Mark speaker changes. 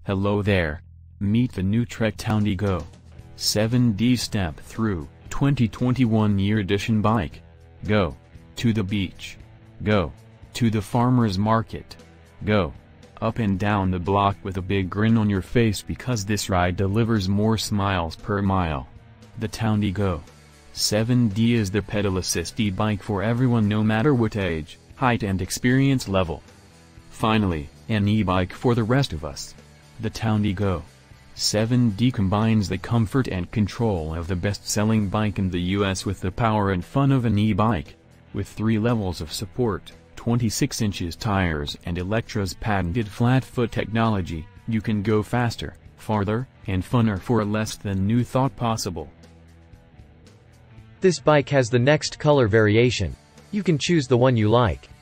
Speaker 1: Hello there. Meet the new Trek Towndy Go 7D Step Through 2021 Year Edition bike. Go to the beach. Go to the farmer's market. Go up and down the block with a big grin on your face because this ride delivers more smiles per mile. The Towndy Go 7D is the pedal assist e-bike for everyone no matter what age, height and experience level. Finally, an e-bike for the rest of us. The Towndy Go 7D combines the comfort and control of the best-selling bike in the US with the power and fun of an e-bike. With 3 levels of support, 26 inches tires and Electra's patented flat-foot technology, you can go faster, farther, and funner for less than new thought possible.
Speaker 2: This bike has the next color variation. You can choose the one you like.